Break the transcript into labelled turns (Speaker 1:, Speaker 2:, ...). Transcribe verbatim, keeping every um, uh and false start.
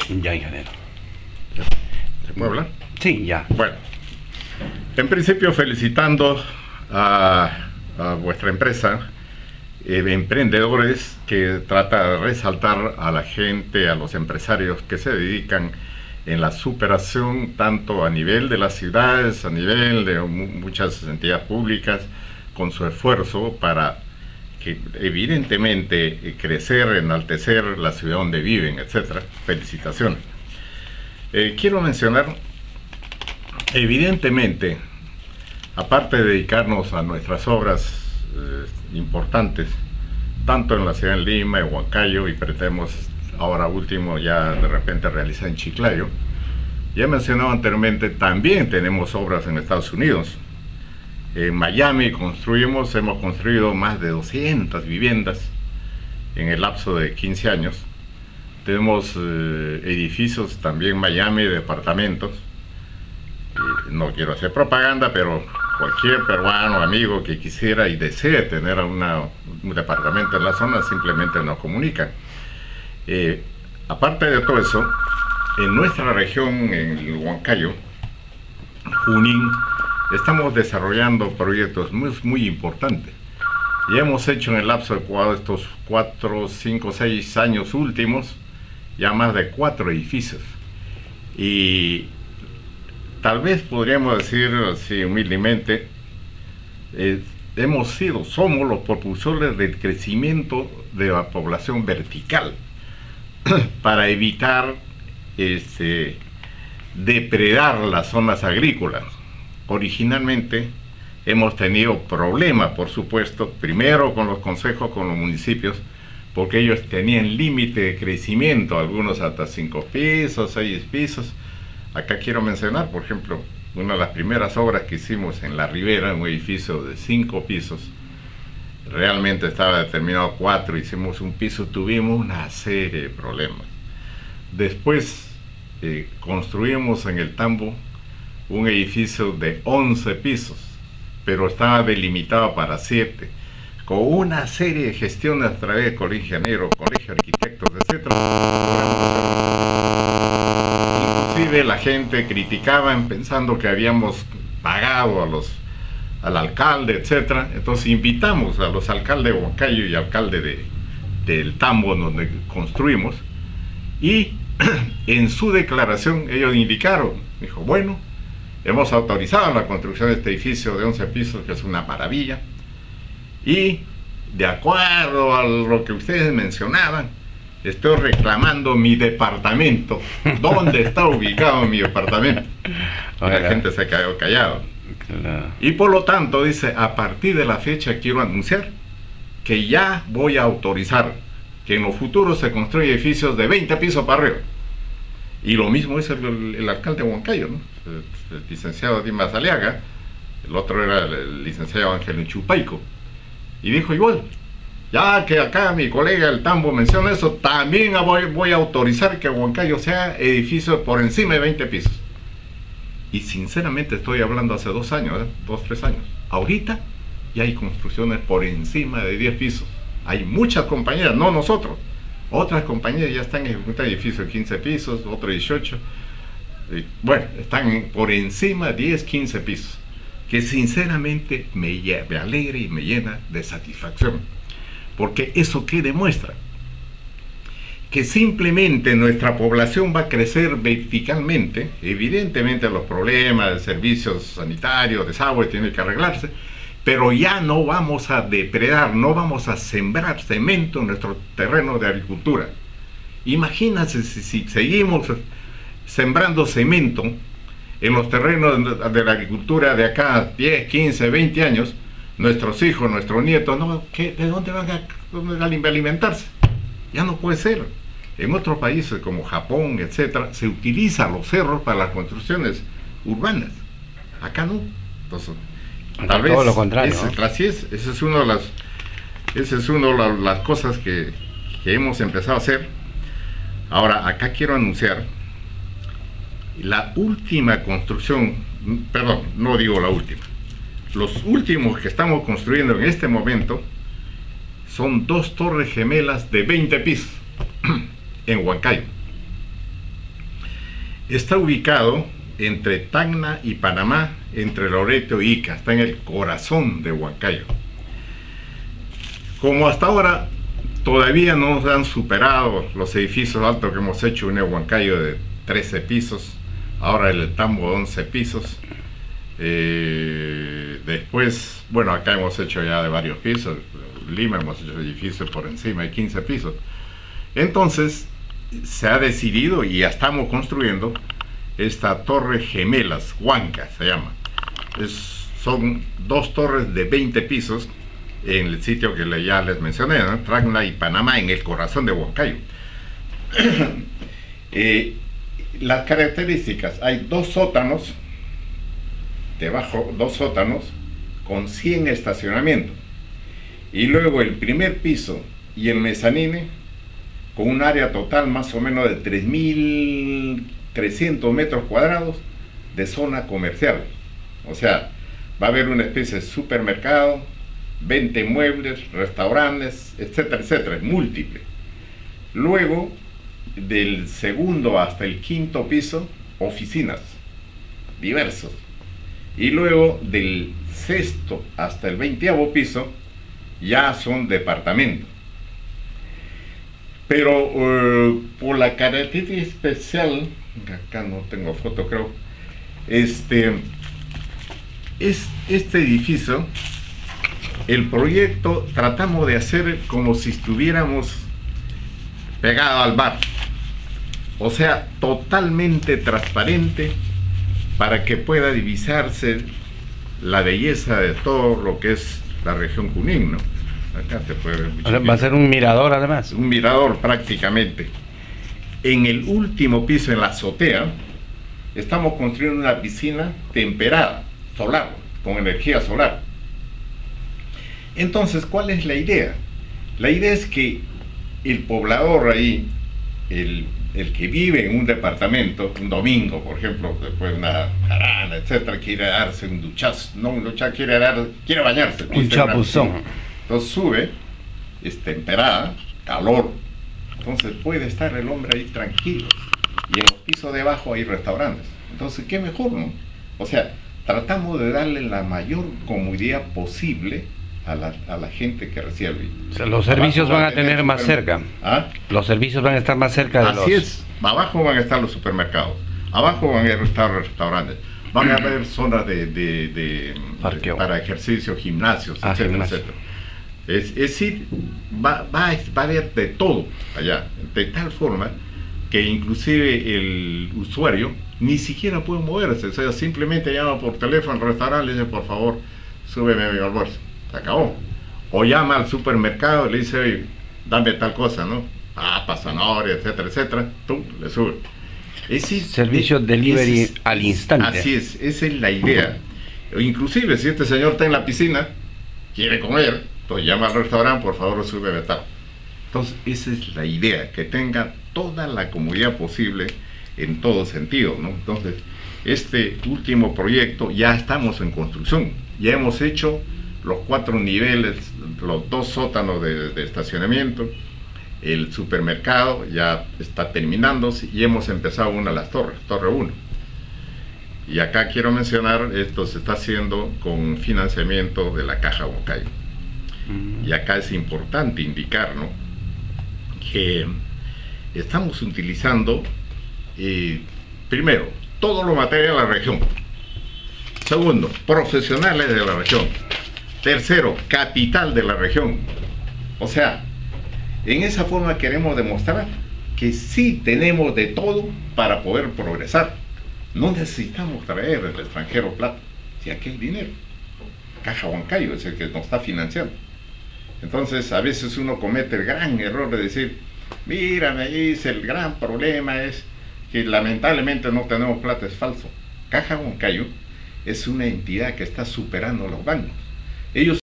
Speaker 1: Ya, ingeniero.
Speaker 2: ¿Se puede hablar?
Speaker 1: Sí, ya.
Speaker 2: Bueno, en principio felicitando a, a vuestra empresa, eh, emprendedores, que trata de resaltar a la gente, a los empresarios que se dedican en la superación tanto a nivel de las ciudades, a nivel de muchas entidades públicas, con su esfuerzo para que evidentemente crecer, enaltecer la ciudad donde viven, etcétera. Felicitaciones. Eh, quiero mencionar, evidentemente, aparte de dedicarnos a nuestras obras eh, importantes, tanto en la ciudad de Lima, en Huancayo, y pretendemos ahora último ya de repente realizar en Chiclayo. Ya he mencionado anteriormente, también tenemos obras en Estados Unidos. En Miami construimos, hemos construido más de doscientas viviendas en el lapso de quince años. Tenemos eh, edificios también en Miami, departamentos. Eh, no quiero hacer propaganda, pero cualquier peruano, amigo que quisiera y desee tener una, un departamento en la zona, simplemente nos comunica. Eh, aparte de todo eso, en nuestra región, en el Huancayo, Junín, estamos desarrollando proyectos muy, muy importantes. Y hemos hecho en el lapso de estos cuatro, cinco, seis años últimos, ya más de cuatro edificios. Y tal vez podríamos decir así humildemente, eh, hemos sido, somos los propulsores del crecimiento de la población vertical para evitar este, depredar las zonas agrícolas. Originalmente hemos tenido problemas, por supuesto, primero con los consejos, con los municipios, porque ellos tenían límite de crecimiento, algunos hasta cinco pisos, seis pisos. Acá quiero mencionar, por ejemplo, una de las primeras obras que hicimos en La Ribera, un edificio de cinco pisos, realmente estaba determinado cuatro, hicimos un piso, tuvimos una serie de problemas. Después eh, construimos en el Tambo un edificio de once pisos, pero estaba delimitado para siete, con una serie de gestiones a través de colegio ingeniero, colegio de arquitectos, etcétera. Inclusive la gente criticaba pensando que habíamos pagado a los, al alcalde, etcétera. Entonces invitamos a los alcaldes de Huancayo y alcalde de, del Tambo, donde construimos, y en su declaración ellos indicaron, dijo, bueno, hemos autorizado la construcción de este edificio de once pisos, que es una maravilla, y de acuerdo a lo que ustedes mencionaban, estoy reclamando mi departamento. ¿Dónde está ubicado mi departamento? Y la gente se quedó callado. Claro. Y por lo tanto, dice, a partir de la fecha quiero anunciar que ya voy a autorizar que en los futuros se construyen edificios de veinte pisos para arriba. Y lo mismo es el, el, el alcalde de Huancayo, ¿no? El, el licenciado Dimas Aliaga, el otro era el, el licenciado Ángel Chupaico, y dijo igual, ya que acá mi colega el Tambo menciona eso, también voy, voy a autorizar que Huancayo sea edificio por encima de veinte pisos. Y sinceramente estoy hablando hace dos años, ¿eh? dos, tres años. Ahorita ya hay construcciones por encima de diez pisos. Hay muchas compañías, no nosotros. Otras compañías ya están ejecutando edificios de quince pisos, otros dieciocho. Y, bueno, están por encima de diez, quince pisos. Que sinceramente me, me alegra y me llena de satisfacción. Porque eso que demuestra que simplemente nuestra población va a crecer verticalmente. Evidentemente los problemas de servicios sanitarios, desagüe tienen que arreglarse, pero ya no vamos a depredar, no vamos a sembrar cemento en nuestro terreno de agricultura. Imagínense si, si seguimos sembrando cemento en los terrenos de, de la agricultura de acá diez, quince, veinte años, nuestros hijos, nuestros nietos, no, ¿qué, ¿de dónde van a, dónde van a alimentarse? Ya no puede ser. En otros países como Japón, etcétera, se utilizan los cerros para las construcciones urbanas. Acá no. Entonces,
Speaker 1: Acá
Speaker 2: tal vez
Speaker 1: todo lo contrario,
Speaker 2: ese,
Speaker 1: ¿no?
Speaker 2: así es, esa es una de las, esa es una de las, las cosas que, que hemos empezado a hacer. Ahora, acá quiero anunciar la última construcción, perdón, no digo la última, los últimos que estamos construyendo en este momento son dos torres gemelas de veinte pisos en Huancayo. Está ubicado entre Tacna y Panamá, entre Loreto y Ica, está en el corazón de Huancayo. Como hasta ahora todavía no se han superado los edificios altos que hemos hecho en el Huancayo de trece pisos, ahora el Tambo de once pisos, eh, después, bueno, acá hemos hecho ya de varios pisos, en Lima hemos hecho edificios por encima de quince pisos. Entonces se ha decidido y ya estamos construyendo esta torre gemelas, Huanca se llama. Es, son dos torres de veinte pisos en el sitio que le, ya les mencioné, ¿no? Tacna y Panamá, en el corazón de Huancayo. eh, las características: hay dos sótanos, debajo dos sótanos con cien estacionamientos, y luego el primer piso y el mezanine con un área total más o menos de tres mil trescientos metros cuadrados de zona comercial. O sea, va a haber una especie de supermercado, veinte muebles, restaurantes, etcétera, etcétera, múltiple. Luego, del segundo hasta el quinto piso, oficinas, diversos. Y luego, del sexto hasta el veinteavo piso, ya son departamentos. Pero uh, por la característica especial, acá no tengo foto creo, este, es, este edificio, el proyecto tratamos de hacer como si estuviéramos pegados al mar, o sea, totalmente transparente para que pueda divisarse la belleza de todo lo que es la región Junín, ¿no? Acá se puede ver.
Speaker 1: O sea, va a ser un mirador además.
Speaker 2: Un mirador prácticamente. En el último piso, en la azotea, estamos construyendo una piscina temperada, solar, con energía solar. Entonces, ¿cuál es la idea? La idea es que el poblador ahí, el, el que vive en un departamento, un domingo, por ejemplo, después de una jarana, etcétera, quiere darse un duchazo, no un duchazo, quiere, dar, quiere bañarse.
Speaker 1: Un chapuzón.
Speaker 2: Entonces sube, es temperada, calor, entonces puede estar el hombre ahí tranquilo. Y en los pisos de abajo hay restaurantes. Entonces, ¿qué mejor, no? O sea, tratamos de darle la mayor comodidad posible a la, a la gente que recibe.
Speaker 1: O sea, los servicios van a tener más cerca.
Speaker 2: ¿Ah?
Speaker 1: Los servicios van a estar más cerca de los...
Speaker 2: Así es. Abajo van a estar los supermercados. Abajo van a estar los restaurantes. Van a haber zonas de, de, de, de para ejercicio, gimnasios,
Speaker 1: ah,
Speaker 2: etcétera,
Speaker 1: gimnasio.
Speaker 2: etcétera. Es, es decir, va, va, va a haber de todo allá, de tal forma que inclusive el usuario ni siquiera puede moverse, o sea, simplemente llama por teléfono al restaurante y le dice, por favor, súbeme a mi almuerzo, se acabó. O llama al supermercado y le dice, oye, dame tal cosa, ¿no? Papa, zanahoria, etcétera, etcétera, tú le sube. Ese,
Speaker 1: Servicio
Speaker 2: es,
Speaker 1: delivery
Speaker 2: es,
Speaker 1: al instante.
Speaker 2: Así es, esa es la idea. O inclusive, si este señor está en la piscina, quiere comer, entonces llama al restaurante, por favor, súbeme tal. Entonces, esa es la idea, que tenga toda la comodidad posible en todo sentido, ¿no? Entonces, este último proyecto ya estamos en construcción, ya hemos hecho los cuatro niveles, los dos sótanos de, de estacionamiento, el supermercado ya está terminándose y hemos empezado una de las torres, Torre uno. Y acá quiero mencionar, esto se está haciendo con financiamiento de la Caja Huancayo. Y acá es importante indicar, ¿no?, que estamos utilizando, eh, primero, todo lo material de la región. Segundo, profesionales de la región. Tercero, capital de la región. O sea, en esa forma queremos demostrar que sí tenemos de todo para poder progresar. No necesitamos traer del extranjero plata, si aquí hay dinero. Caja Huancayo es el que nos está financiando. Entonces, a veces uno comete el gran error de decir, mira, me dice, el gran problema es que lamentablemente no tenemos plata. Es falso. Caja Huancayo es una entidad que está superando a los bancos. Ellos